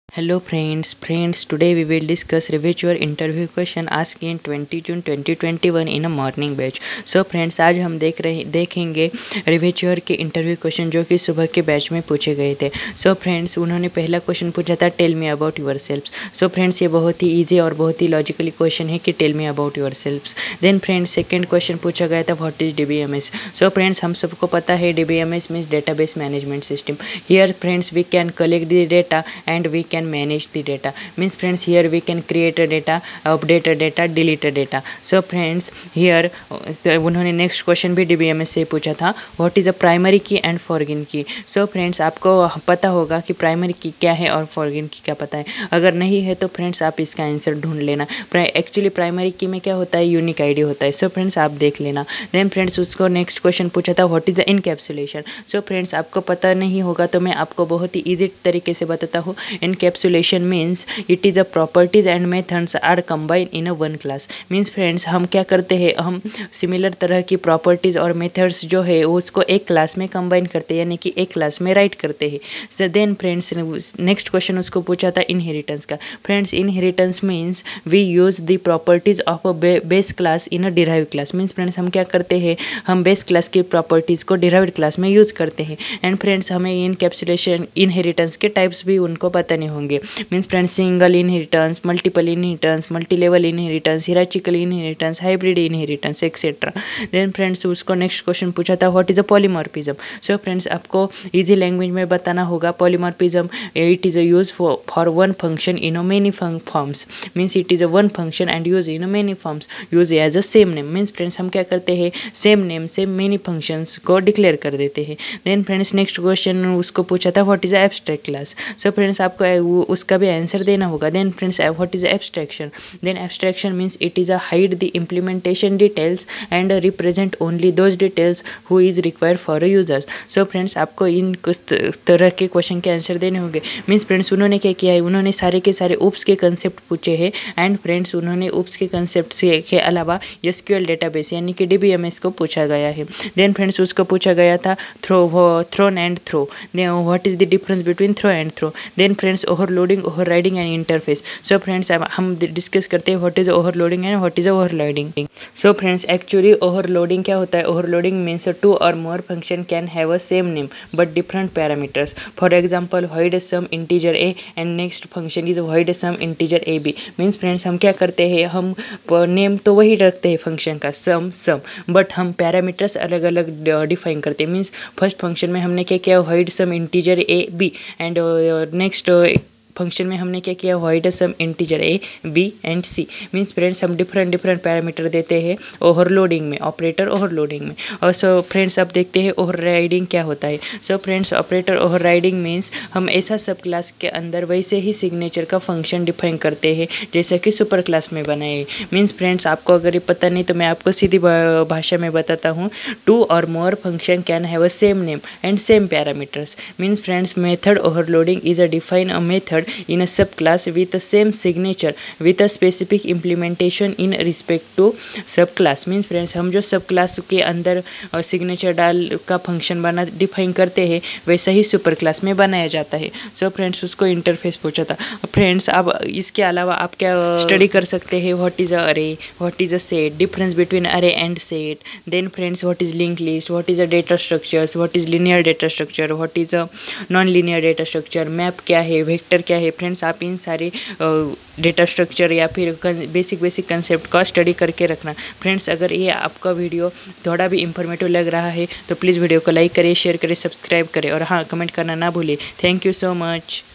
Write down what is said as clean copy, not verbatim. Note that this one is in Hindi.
Hello friends, today we will discuss review your interview question asked in 20 June 2021 in a morning batch. So friends, आज हम देखेंगे रिव्यूअर के इंटरव्यू क्वेश्चन जो कि सुबह के बैच में पूछे गए थे. सो फ्रेंड्स, उन्होंने पहला क्वेश्चन पूछा था tell me about yourselves. So friends, ये बहुत ही ईजी और बहुत ही लॉजिकली क्वेश्चन है कि tell me about yourselves. Then friends, second question पूछा गया था what is DBMS. So friends, हम सबको पता है DBMS means database management system. Here friends we can collect the data and we can manage the data. Means friends, here we can create a data, update a data, delete a data. So friends, here उन्होंने नेक्स्ट क्वेश्चन भी DBMS से पूछा था what is a primary key and foreign key. So friends, आपको पता होगा कि प्राइमरी की क्या है और फॉरगिन की क्या पता है. अगर नहीं है तो फ्रेंड्स आप इसका आंसर ढूंढ लेना. एक्चुअली प्राइमरी की में क्या होता है, यूनिक आईडी होता है. सो फ्रेंड्स, आप देख लेना. देन फ्रेंड्स, उसको नेक्स्ट क्वेश्चन पूछा था what is the encapsulation. So friends, आपको पता नहीं होगा तो मैं आपको बहुत ही ईजी तरीके से बताता हूँ. Encapsulation means it is a properties and methods are combined in a one class. Means friends, हम क्या करते हैं, हम सिमिलर तरह की प्रॉपर्टीज़ और मेथड्स जो है उसको एक क्लास में कंबाइन करते हैं, यानी कि एक क्लास में राइट करते हैं. So then friends, next question उसको पूछा था इनहेरिटेंस का. Friends, inheritance means we use the properties of a base class in a derive class. Means friends, हम क्या करते हैं, हम बेस क्लास की प्रॉपर्टीज़ को डिराइव्ड क्लास में यूज़ करते हैं. एंड फ्रेंड्स, हमें इनकैप्सुलेशन इनहेरिटेंस के टाइप्स भी उनको पता नहीं होंगे. Means friends, single inheritance, multiple inheritance, multi level inheritance, hierarchical inheritance, hybrid inheritance etcetera. Then friends, उसको नेक्स्ट क्वेश्चन पूछा था what is a polymorphism. So friends, आपको इजी लैंग्वेज में बताना होगा. Polymorphism it is a use for one function in a many forms. Means it is a one function and use in a many forms, use as a same name. Means friends, हम क्या करते हैं, सेम नेम से मेनी फंक्शंस को डिक्लेयर कर देते हैं. देन फ्रेंड्स, नेक्स्ट क्वेश्चन उसको पूछा था what is a abstract class. So friends, आपको उसका भी आंसर देना होगा. Then friends, what is abstraction. Then abstraction means it is a hide the implementation details and represent only those details who is required for a users. So friends, आपको इन कुछ तरह के क्वेश्चन के आंसर देने होंगे. मीन्स फ्रेंड्स, उन्होंने क्या किया है, उन्होंने सारे के सारे उप्स के कंसेप्ट पूछे हैं. एंड फ्रेंड्स, उन्होंने उप्स के कंसेप्ट के अलावा SQL डेटाबेस यानी कि DBMS को पूछा गया है. देन फ्रेंड्स, उसको पूछा गया था thrown and throw. What is the difference between throw and throw. Then friends, overloading, overriding and interface. So friends, अब हम डिस्कस करते हैं what is overloading and what is overloading. So friends, actually overloading क्या होता है, ओवरलोडिंग मीन्स टू और more function can have a same name but different parameters. For example, void sum integer a and next function is void sum integer ab. Means friends, हम क्या करते हैं, हम नेम तो वही रखते हैं फंक्शन का सम, बट हम पैरामीटर्स अलग अलग डिफाइन करते हैं. मीन्स फर्स्ट फंक्शन में हमने क्या किया, void sum integer a b and next function में हमने क्या किया, void sum integer a b and c. Means friends, हम डिफरेंट पैरामीटर देते हैं ओवरलोडिंग में, ऑपरेटर ओवरलोडिंग में. और सो फ्रेंड्स, अब देखते हैं ओवरराइडिंग क्या होता है. So friends, operator overriding means हम ऐसा सब क्लास के अंदर वैसे ही सिग्नेचर का फंक्शन डिफाइन करते हैं जैसे कि सुपर क्लास में बनाए. मीन्स फ्रेंड्स, आपको अगर ये पता नहीं तो मैं आपको सीधी भाषा में बताता हूँ. टू और more function can have a same name and same parameters. Means friends, method overloading is a define a method in a subclass with the same signature with a specific implementation in respect to subclass. Means friends, हम जो सब क्लास के अंदर सिग्नेचर डाल का फंक्शन बना डिफाइन करते हैं वैसा ही सुपर क्लास में बनाया जाता है. सो फ्रेंड्स, उसको इंटरफेस पूछा था. फ्रेंड्स, अब इसके अलावा आप क्या स्टडी कर सकते हैं, what is a array, what is a set, difference between array and set. Then friends, what is link list, what is a data structures, what is linear data structure, what is a non linear data structure, map क्या है, वेक्टर क्या है. फ्रेंड्स, आप इन सारे डेटा स्ट्रक्चर या फिर बेसिक कंसेप्ट का स्टडी करके रखना. फ्रेंड्स, अगर ये आपका वीडियो थोड़ा भी इंफॉर्मेटिव लग रहा है तो प्लीज़ वीडियो को लाइक करें, शेयर करें, सब्सक्राइब करें और हाँ, कमेंट करना ना भूलें. Thank you so much.